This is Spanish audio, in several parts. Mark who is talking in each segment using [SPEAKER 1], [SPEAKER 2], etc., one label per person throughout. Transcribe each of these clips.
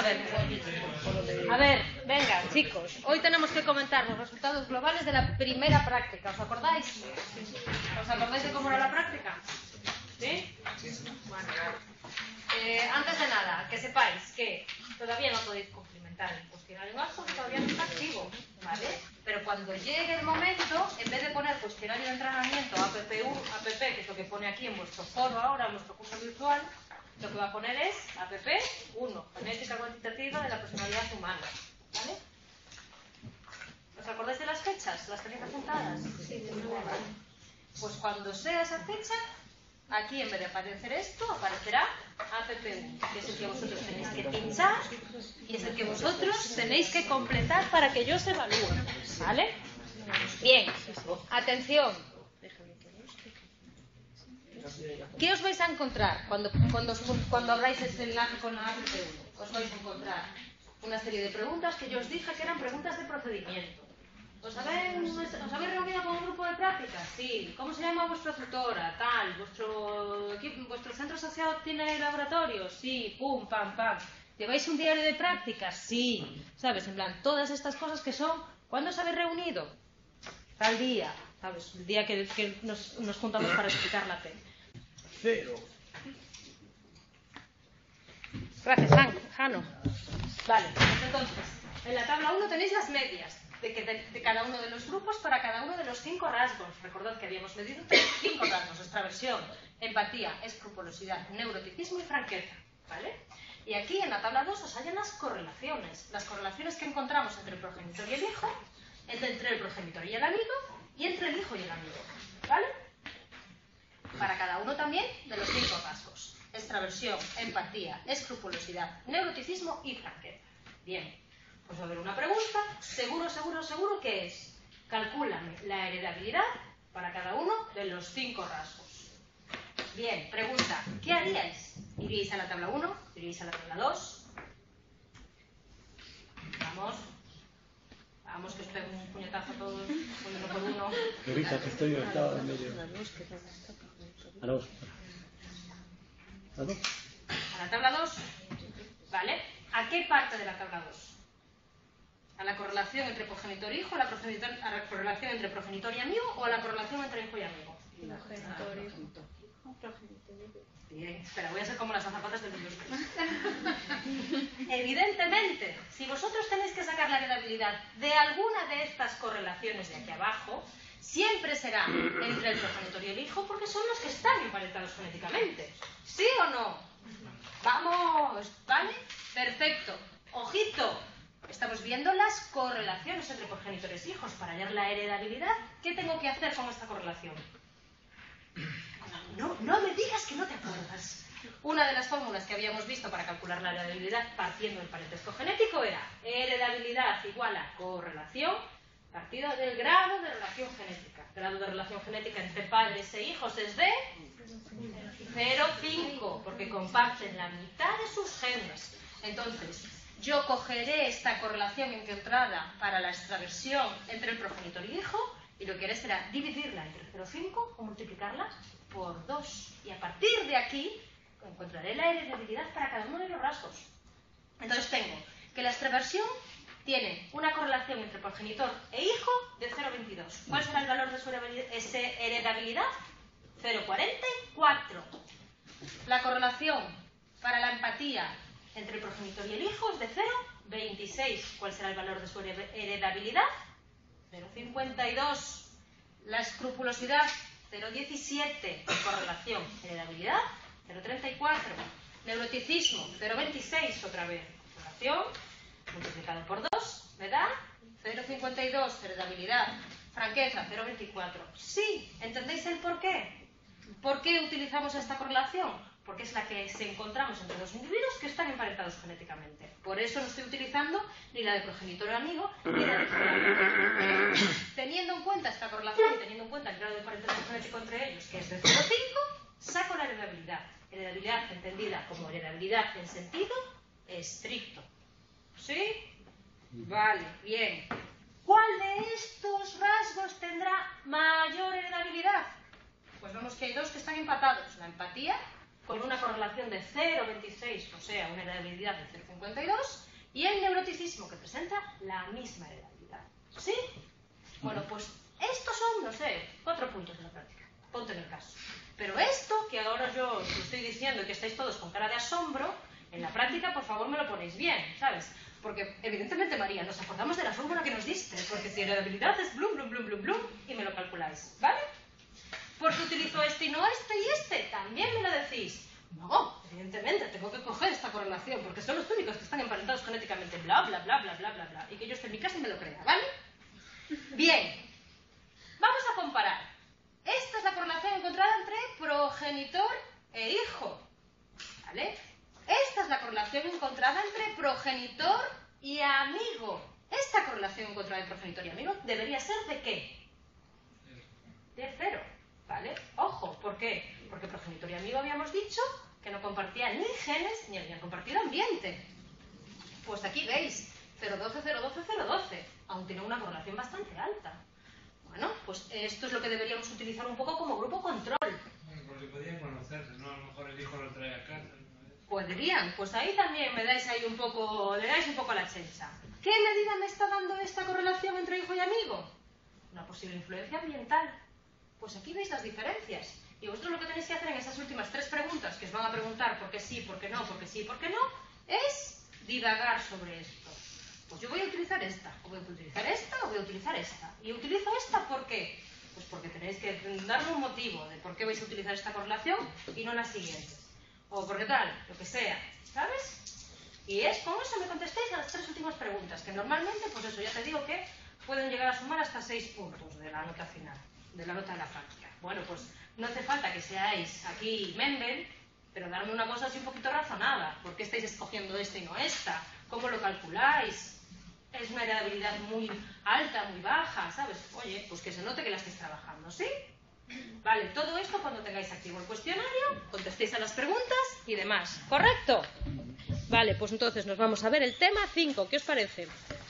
[SPEAKER 1] A ver, venga, chicos. Hoy tenemos que comentar los resultados globales de la primera práctica. ¿Os acordáis? ¿Os acordáis de cómo era la práctica? ¿Sí? Bueno, antes de nada, que sepáis que todavía no podéis cumplimentar el cuestionario en ASO, que todavía no está activo, ¿vale? Pero cuando llegue el momento, en vez de poner cuestionario de entrenamiento APP, que es lo que pone aquí en vuestro foro ahora, en vuestro curso virtual, lo que va a poner es APP 1, genética cuantitativa de la personalidad humana, ¿vale? ¿Os acordáis de las fechas? ¿Las tenéis apuntadas? Sí. Pues cuando sea esa fecha, aquí en vez de aparecer esto, aparecerá APP1, que es el que vosotros tenéis que pinchar y es el que vosotros tenéis que completar para que yo os evalúe, ¿vale? Bien, atención. ¿Qué os vais a encontrar cuando abráis este enlace con la APP1? Os vais a encontrar una serie de preguntas que yo os dije que eran preguntas de procedimiento. ¿Os habéis reunido con un grupo de prácticas? Sí. ¿Cómo se llama vuestra tutora? Tal. ¿Vuestro centro asociado tiene laboratorio? Sí. Pum, pam, pam. ¿Lleváis un diario de prácticas? Sí. ¿Sabes? En plan, todas estas cosas que son... ¿Cuándo os habéis reunido? Tal día. ¿Sabes? El día que nos juntamos para explicar la P.
[SPEAKER 2] 0.
[SPEAKER 1] Gracias, Jano. Vale, pues entonces, en la tabla 1 tenéis las medias de cada uno de los grupos para cada uno de los 5 rasgos. Recordad que habíamos medido 5 rasgos: extraversión, empatía, escrupulosidad, neuroticismo y franqueza, ¿vale? Y aquí en la tabla 2 os hallan las correlaciones que encontramos entre el progenitor y el hijo, entre el progenitor y el amigo, y entre el hijo y el amigo, ¿vale? Para cada uno también de los 5 rasgos: extraversión, empatía, escrupulosidad, neuroticismo y franqueza. Bien, pues va a haber una pregunta, seguro que es: calcúlame la heredabilidad para cada uno de los 5 rasgos. Bien, pregunta, ¿qué haríais? ¿Iríais a la tabla 1? ¿Iríais a la tabla 2? Vamos, que os pego un puñetazo a todos, uno por uno.
[SPEAKER 2] Revisa que estoy estaba en medio. A la 2.
[SPEAKER 1] ¿A la tabla 2? ¿Vale? ¿A qué parte de la tabla 2? ¿A la correlación entre progenitor e hijo, a la correlación entre progenitor y amigo o a la correlación entre hijo y amigo?
[SPEAKER 3] Progenitor y hijo.
[SPEAKER 1] Bien, espera, voy a ser como las azafatas del Windows 3. Evidentemente, si vosotros tenéis que sacar la heredabilidad de alguna de estas correlaciones de aquí abajo, siempre será entre el progenitor y el hijo, porque son los que están emparentados genéticamente. ¿Sí o no? Vamos, ¿vale? Perfecto. Ojito, estamos viendo las correlaciones entre progenitores e hijos. Para hallar la heredabilidad, ¿qué tengo que hacer con esta correlación? No me digas que no te acuerdas. Una de las fórmulas que habíamos visto para calcular la heredabilidad partiendo del parentesco genético era heredabilidad igual a correlación partida del grado de relación genética. El grado de relación genética entre padres e hijos es de 0,5, porque comparten la mitad de sus genes. Entonces, yo cogeré esta correlación encontrada para la extraversión entre el progenitor y hijo, y lo que haré será dividirla entre 0,5 o multiplicarla por 2. Y a partir de aquí encontraré la heredabilidad para cada uno de los rasgos. Entonces tengo que la extraversión tiene una correlación entre progenitor e hijo de 0,22. ¿Cuál será el valor de su heredabilidad? 0,44. La correlación para la empatía entre el progenitor y el hijo es de 0,26. ¿Cuál será el valor de su heredabilidad? 0,52. La escrupulosidad, 0,17. Correlación, heredabilidad, 0,34. Neuroticismo, 0,26 otra vez. Correlación, multiplicado por 2, me da 0,52. Heredabilidad. Franqueza, 0,24. Sí, ¿entendéis el por qué? ¿Por qué utilizamos esta correlación? Porque es la que encontramos entre dos individuos que están emparentados genéticamente. Por eso no estoy utilizando ni la de progenitor o amigo, ni la de hijo amigo. Teniendo en cuenta esta correlación y teniendo en cuenta el grado de parentesco genético entre ellos, que es de 0,5, saco la heredabilidad. Heredabilidad entendida como heredabilidad en sentido estricto. ¿Sí? Vale, bien. ¿Cuál de estos rasgos tendrá mayor heredabilidad? Pues vemos que hay dos que están empatados. La empatía con una correlación de 0,26, o sea, una heredabilidad de 0,52, y el neuroticismo que presenta la misma heredabilidad. ¿Sí? Bueno, pues estos son, no sé, 4 puntos de la práctica. Ponte en el caso. Pero esto, que ahora yo os lo estoy diciendo y que estáis todos con cara de asombro, en la práctica, por favor, me lo ponéis bien, ¿sabes? Porque, evidentemente, María, nos acordamos de la fórmula que nos diste, porque si heredabilidad es blum, blum, blum, blum, blum, y me lo calculáis, ¿vale? Porque utilizo este y no este y este, también me lo decís. No, evidentemente, tengo que coger esta correlación, porque son los únicos que están emparentados genéticamente, bla, bla, bla, bla, bla, bla, bla, y que yo esté en mi casa y me lo crea, ¿vale? Bien, vamos a comparar. Esta es la correlación encontrada entre progenitor e hijo, ¿vale? Esta es la correlación encontrada entre progenitor y amigo. Esta correlación encontrada entre progenitor y amigo debería ser ¿de qué? De 0, ¿vale? Ojo, ¿por qué? Porque progenitor y amigo habíamos dicho que no compartían ni genes ni habían compartido ambiente. Pues aquí veis, 0,12, 0,12, 0,12, aún tiene una correlación bastante alta. Bueno, pues esto es lo que deberíamos utilizar un poco como grupo control.
[SPEAKER 3] Bueno, porque podían conocerse, ¿no? A lo mejor el hijo lo trae a casa.
[SPEAKER 1] Podrían, pues ahí también me dais ahí un poco, le dais un poco la chencha. ¿Qué medida me está dando esta correlación entre hijo y amigo? Una posible influencia ambiental. Pues aquí veis las diferencias. Y vosotros lo que tenéis que hacer en esas últimas 3 preguntas, que os van a preguntar por qué sí, por qué no, por qué sí, por qué no, es divagar sobre esto. Pues yo voy a utilizar esta, o voy a utilizar esta, o voy a utilizar esta. Y utilizo esta, ¿por qué? Pues porque tenéis que darme un motivo de por qué vais a utilizar esta correlación y no las siguientes. O porque tal, lo que sea, ¿sabes? Y es con eso me contestéis a las 3 últimas preguntas, que normalmente, pues eso, ya te digo que pueden llegar a sumar hasta 6 puntos de la nota final, de la nota de la práctica. Bueno, pues no hace falta que seáis aquí Mendel, pero darme una cosa así un poquito razonada. ¿Por qué estáis escogiendo esta y no esta? ¿Cómo lo calculáis? ¿Es una heredabilidad muy alta, muy baja? ¿Sabes? Oye, pues que se note que la estáis trabajando, ¿sí? Vale, todo esto cuando tengáis activo el cuestionario, contestéis a las preguntas y demás. ¿Correcto? Vale, pues entonces nos vamos a ver el tema 5. ¿Qué os parece?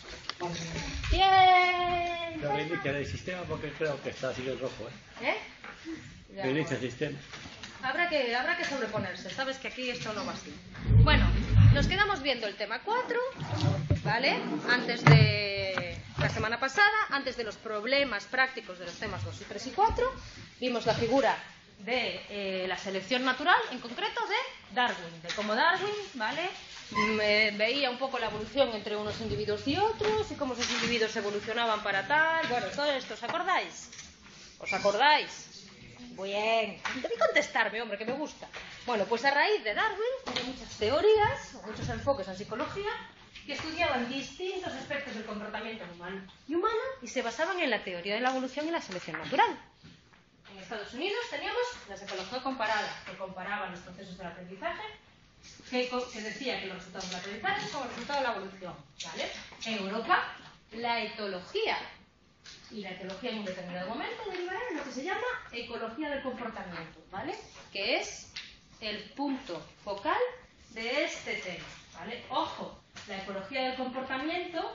[SPEAKER 1] ¡Bien!
[SPEAKER 2] Pero reinicia el sistema porque creo que está así el rojo, ¿eh?
[SPEAKER 1] Ya,
[SPEAKER 2] Reinicia el sistema.
[SPEAKER 1] Habrá que sobreponerse, sabes que aquí esto no va así. Bueno, nos quedamos viendo el tema 4, ¿vale? Antes de la semana pasada, antes de los problemas prácticos de los temas 2 y 3 y 4, vimos la figura de la selección natural, en concreto de Darwin, de cómo Darwin, ¿vale? Veía un poco la evolución entre unos individuos y otros, y cómo esos individuos evolucionaban para tal. Bueno, todo esto, ¿os acordáis? ¿Os acordáis? Bien, debí contestarme, hombre, que me gusta. Bueno, pues a raíz de Darwin hubo muchas teorías, muchos enfoques en psicología que estudiaban distintos aspectos del comportamiento humano y se basaban en la teoría de la evolución y la selección natural. En Estados Unidos teníamos la psicología comparada, que comparaba los procesos del aprendizaje, que decía que los resultados del aprendizaje son el resultado de la evolución, ¿vale? En Europa, la etología. Y la etología en un determinado momento derivará en lo que se llama ecología del comportamiento, ¿vale? Que es el punto focal de este tema, ¿vale? Ojo, la ecología del comportamiento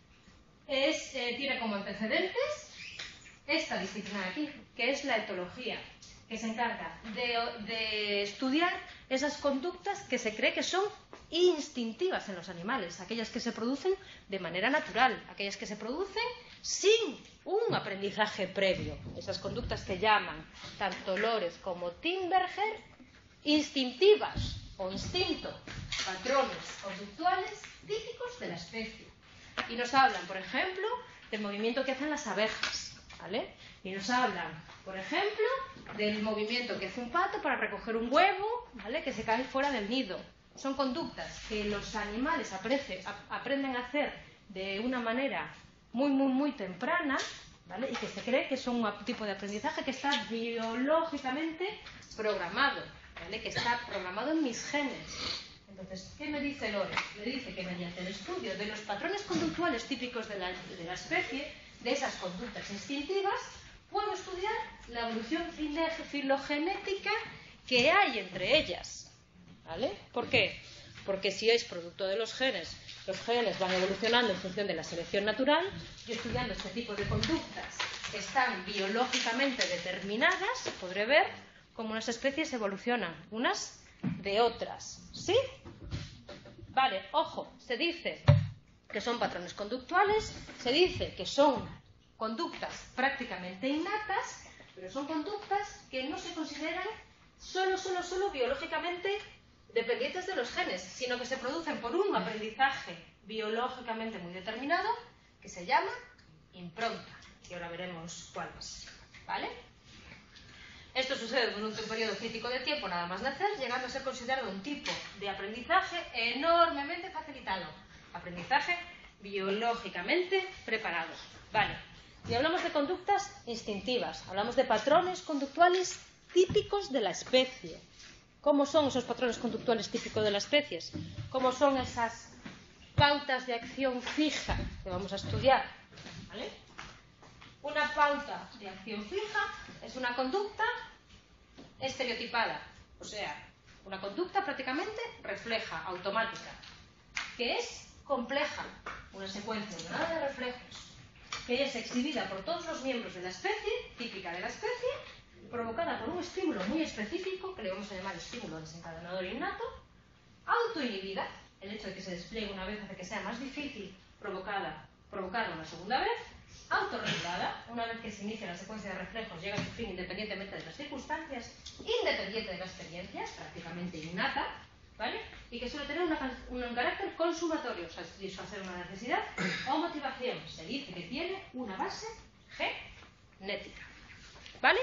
[SPEAKER 1] tiene como antecedentes esta disciplina de aquí, que es la etología, que se encarga de estudiar esas conductas que se cree que son instintivas en los animales, aquellas que se producen de manera natural, aquellas que se producen sin un aprendizaje previo, esas conductas que llaman tanto Lorenz como Timberger instintivas o instinto, patrones conductuales típicos de la especie. Y nos hablan, por ejemplo, del movimiento que hacen las abejas, ¿vale? Y nos hablan, por ejemplo, del movimiento que hace un pato para recoger un huevo, ¿vale? Que se cae fuera del nido. Son conductas que los animales aprenden a hacer de una manera muy temprana, ¿vale? Y que se cree que son un tipo de aprendizaje que está biológicamente programado, ¿vale? Que está programado en mis genes. Entonces, ¿qué me dice Lorenz? Me dice que mediante el estudio de los patrones conductuales típicos de la especie, de esas conductas instintivas, puedo estudiar la evolución filogenética que hay entre ellas, ¿vale? ¿Por qué? Porque si es producto de los genes van evolucionando en función de la selección natural. Yo estudiando este tipo de conductas que están biológicamente determinadas, podré ver cómo unas especies evolucionan, unas de otras. ¿Sí? Vale, ojo, se dice que son patrones conductuales, se dice que son conductas prácticamente innatas, pero son conductas que no se consideran solo biológicamente dependientes de los genes, sino que se producen por un aprendizaje biológicamente muy determinado que se llama impronta, y ahora veremos cuál es. ¿Vale? Esto sucede durante un periodo crítico de tiempo nada más nacer, llegando a ser considerado un tipo de aprendizaje enormemente facilitado. Aprendizaje biológicamente preparado. Vale. Y hablamos de conductas instintivas, hablamos de patrones conductuales típicos de la especie. ¿Cómo son esos patrones conductuales típicos de la especie? ¿Cómo son esas pautas de acción fija que vamos a estudiar? ¿Vale? Una pauta de acción fija es una conducta estereotipada, o sea, una conducta prácticamente refleja, automática, que es compleja, una secuencia ordenada de reflejos, que es exhibida por todos los miembros de la especie, típica de la especie, provocada por un estímulo muy específico, que le vamos a llamar estímulo desencadenador innato, autoinhibida, el hecho de que se despliegue una vez hace que sea más difícil provocarla una segunda vez, autorregulada, una vez que se inicia la secuencia de reflejos llega a su fin independientemente de las circunstancias, independiente de la experiencia, prácticamente innata, ¿vale? Y que suele tener un carácter consumatorio, o sea, satisfacer una necesidad o motivación. Se dice que tiene una base genética, ¿vale?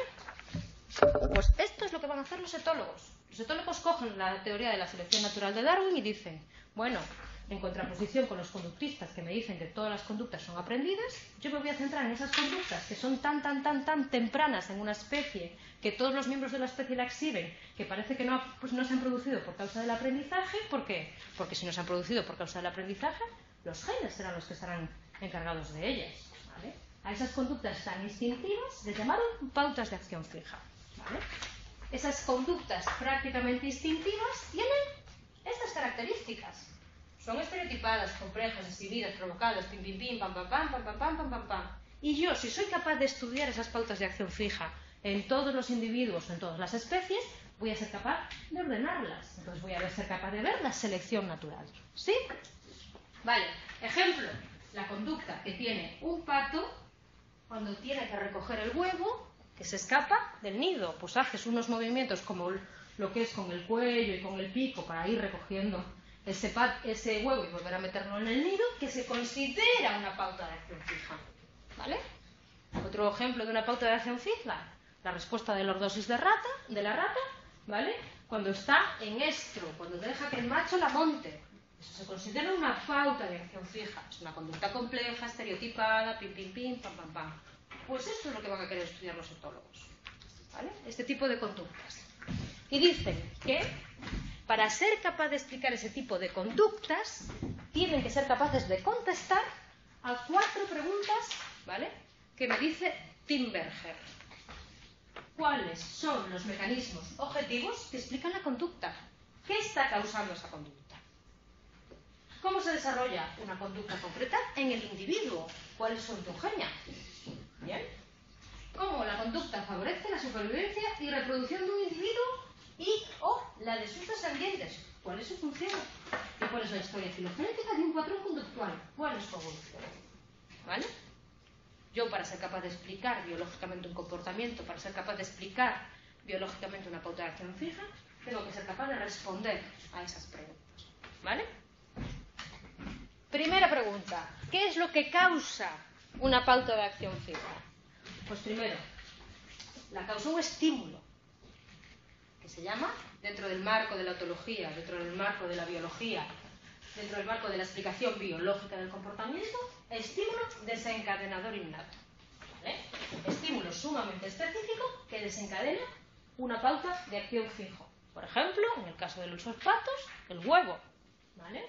[SPEAKER 1] Pues esto es lo que van a hacer los etólogos. Los etólogos cogen la teoría de la selección natural de Darwin y dicen, bueno, en contraposición con los conductistas que me dicen que todas las conductas son aprendidas, yo me voy a centrar en esas conductas que son tan tempranas en una especie, que todos los miembros de la especie la exhiben, que parece que no se han producido por causa del aprendizaje. ¿Por qué? Porque si no se han producido por causa del aprendizaje, los genes serán los que estarán encargados de ellas, ¿vale? A esas conductas tan instintivas les llamaron pautas de acción fija, ¿vale? Esas conductas prácticamente instintivas tienen estas características. Son estereotipadas, complejas, exhibidas, provocadas, pim, pim, pim, pam, pam, pam, pam, pam, pam, pam, pam, pam. Y yo, si soy capaz de estudiar esas pautas de acción fija en todos los individuos o en todas las especies, voy a ser capaz de ordenarlas. Entonces voy a ser capaz de ver la selección natural. ¿Sí? Vale. Ejemplo. La conducta que tiene un pato cuando tiene que recoger el huevo que se escapa del nido. Pues haces unos movimientos como lo que es con el cuello y con el pico para ir recogiendo ese huevo y volver a meterlo en el nido, que se considera una pauta de acción fija. ¿Vale? Otro ejemplo de una pauta de acción fija, la respuesta de lordosis de la rata, ¿vale? Cuando está en estro, cuando deja que el macho la monte. Eso se considera una pauta de acción fija. Es una conducta compleja, estereotipada, pim, pim, pim, pam, pam, pam. Pues esto es lo que van a querer estudiar los etólogos, ¿vale? Este tipo de conductas. Y dicen que para ser capaz de explicar ese tipo de conductas, tienen que ser capaces de contestar a 4 preguntas, ¿vale?, que me dice Timberger. ¿Cuáles son los mecanismos objetivos que explican la conducta? ¿Qué está causando esa conducta? ¿Cómo se desarrolla una conducta concreta en el individuo? ¿Cuál es su ontogenia? ¿Bien? ¿Cómo la conducta favorece la supervivencia y reproducción de un individuo o la de sus descendientes? ¿Cuál es su función? ¿Y cuál es la historia filogenética de un patrón conductual? ¿Cuál es su evolución? ¿Vale? Yo, para ser capaz de explicar biológicamente un comportamiento, para ser capaz de explicar biológicamente una pauta de acción fija, tengo que ser capaz de responder a esas preguntas. ¿Vale? Primera pregunta. ¿Qué es lo que causa una pauta de acción fija? Pues primero, la causa un estímulo, que se llama, dentro del marco de la etología, dentro del marco de la biología, dentro del marco de la explicación biológica del comportamiento, estímulo desencadenador innato. ¿Vale? Estímulo sumamente específico que desencadena una pauta de acción fijo. Por ejemplo, en el caso de los patos, el huevo. ¿Vale?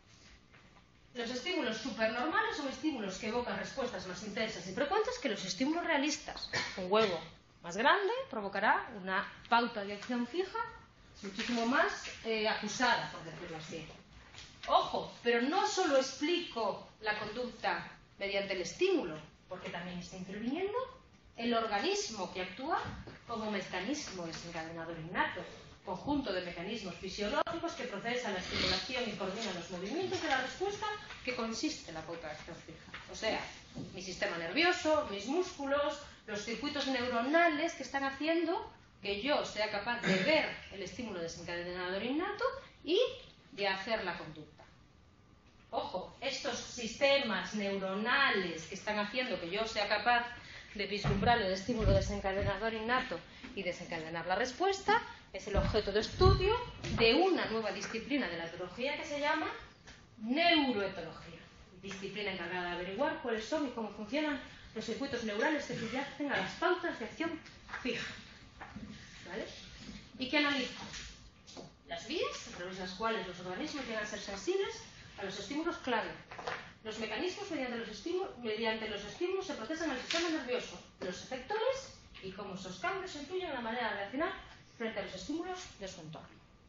[SPEAKER 1] Los estímulos supernormales son estímulos que evocan respuestas más intensas y frecuentes que los estímulos realistas. Un huevo más grande provocará una pauta de acción fija muchísimo más acusada, por decirlo así. Ojo, pero no solo explico la conducta mediante el estímulo, porque también está interviniendo el organismo que actúa como mecanismo desencadenador innato. conjunto de mecanismos fisiológicos que procesan la estimulación y coordinan los movimientos de la respuesta que consiste en la pauta de acción fija. O sea, mi sistema nervioso, mis músculos, los circuitos neuronales que están haciendo que yo sea capaz de ver el estímulo desencadenador innato y de hacer la conducta. Ojo, estos sistemas neuronales que están haciendo que yo sea capaz de vislumbrar el estímulo desencadenador innato y desencadenar la respuesta es el objeto de estudio de una nueva disciplina de la etología que se llama neuroetología, disciplina encargada de averiguar cuáles son y cómo funcionan los circuitos neurales que subyacen a las pautas de acción fija. ¿Vale? Y que analiza las vías a través de las cuales los organismos llegan a ser sensibles a los estímulos clave. Los mecanismos mediante los estímulos se procesan en el sistema nervioso, los efectores y cómo esos cambios influyen en la manera de reaccionar frente a los estímulos de su entorno.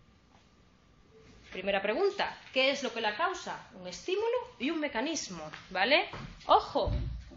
[SPEAKER 1] Primera pregunta, ¿qué es lo que la causa? Un estímulo y un mecanismo, ¿vale? ¡Ojo!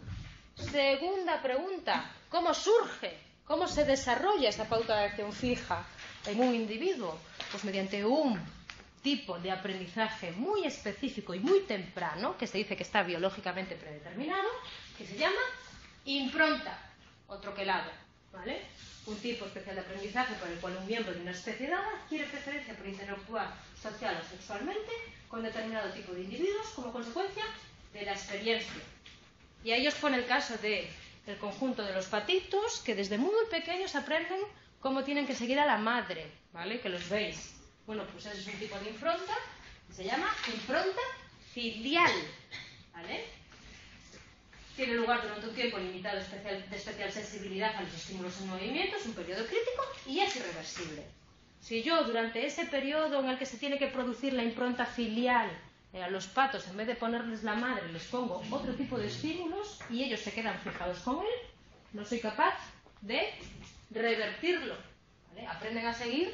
[SPEAKER 1] Segunda pregunta, ¿cómo surge? ¿Cómo se desarrolla esta pauta de acción fija en un individuo? Pues mediante un tipo de aprendizaje muy específico y muy temprano, que se dice que está biológicamente predeterminado, que se llama impronta o troquelado, ¿vale? Un tipo especial de aprendizaje por el cual un miembro de una especie dada adquiere preferencia por interactuar social o sexualmente con determinado tipo de individuos como consecuencia de la experiencia. Y ahí os pone el caso del conjunto de los patitos que desde muy pequeños aprenden cómo tienen que seguir a la madre, ¿vale? Que los veis. Bueno, pues ese es un tipo de impronta que se llama impronta filial, ¿vale? Tiene lugar durante un tiempo limitado de especial sensibilidad a los estímulos en movimiento, es un periodo crítico y es irreversible. Si yo durante ese periodo en el que se tiene que producir la impronta filial a los patos, en vez de ponerles la madre, les pongo otro tipo de estímulos y ellos se quedan fijados con él, no soy capaz de revertirlo, ¿vale? Aprenden a seguir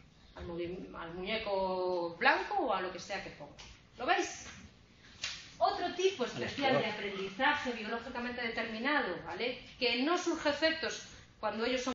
[SPEAKER 1] al muñeco blanco o a lo que sea que ponga. ¿Lo veis? Otro tipo especial de aprendizaje biológicamente determinado, ¿vale? Que no surge efectos cuando ellos son